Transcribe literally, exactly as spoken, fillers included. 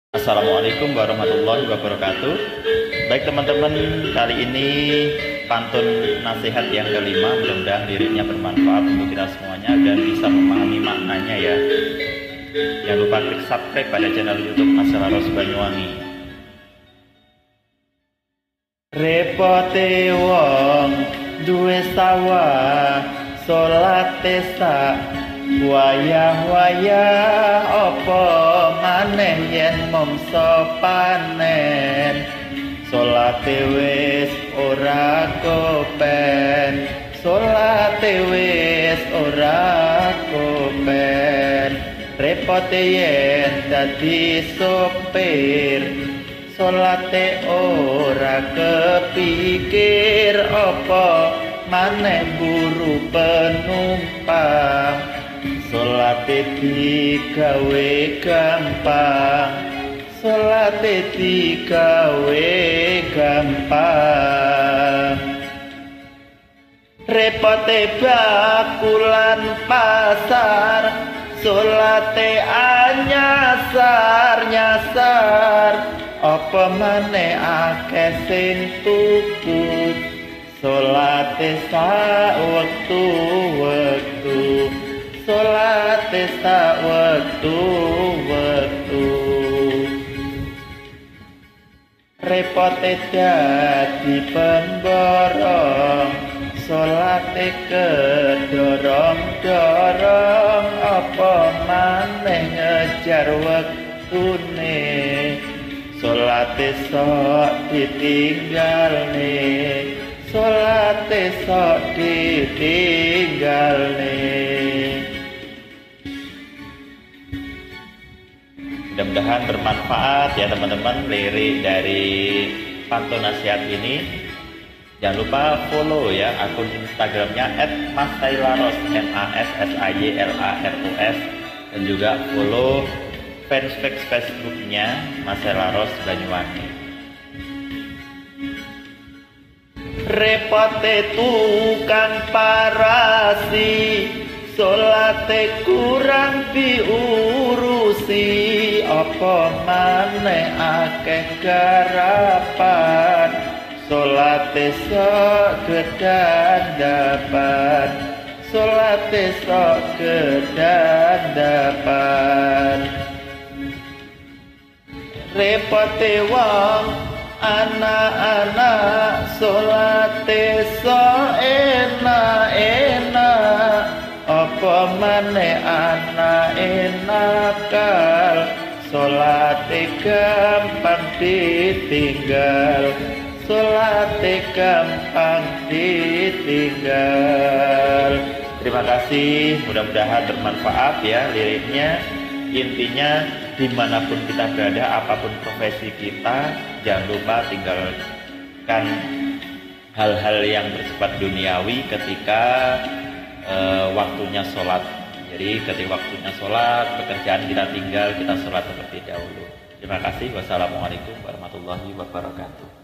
Assalamualaikum warahmatullahi wabarakatuh. Baik teman-teman, kali ini pantun nasihat yang kelima. Mudah-mudahan liriknya bermanfaat untuk kita semuanya dan bisa memahami maknanya ya. Jangan lupa klik subscribe pada channel YouTube Mas Laros Banyuwangi. Repote wong duwe sawah, salate sak wayah-wayah, apa maneh yen mangsa panen. Salate wis ora kopen, salate wis ora kopen. Repote yen dadi sopir, salate ora kepikir, apa maneh buru penumpang. Salate digawe gampang, salate digawe gampang. Repote bakulan pasar, salate anyasar nyasar, apa maneh akeh sing tuku. Salate sak wektu-wektu, salate sak wektu-wektu. Repote dadi pemborong, salate kedorong-dorong, apa maneh ngejar wektune. Salate sok ditinggalne, salate sok ditinggalne. Mudah-mudahan bermanfaat ya teman-teman lirik dari pantun nasihat ini. Jangan lupa follow ya akun Instagramnya et masailaros m a s s a y l a r o s, dan juga follow fanspage Facebooknya Masailaros Banyuwangi. Repote tukang parasi, salate kurang diurusi, apa maneh akeh garapan. Salate sok kedandapan, salate sok kedandapan. Repote wong anak-anak, salate sok enak-enak, apa maneh anak nakal. Salate gampang ditinggal, salate gampang ditinggal. Terima kasih, mudah-mudahan bermanfaat ya liriknya. Intinya dimanapun kita berada, apapun profesi kita, jangan lupa tinggalkan hal-hal yang bersifat duniawi ketika uh, waktunya sholat. Jadi ketika waktunya sholat, pekerjaan kita tinggal, kita sholat seperti dahulu. Terima kasih. Wassalamualaikum warahmatullahi wabarakatuh.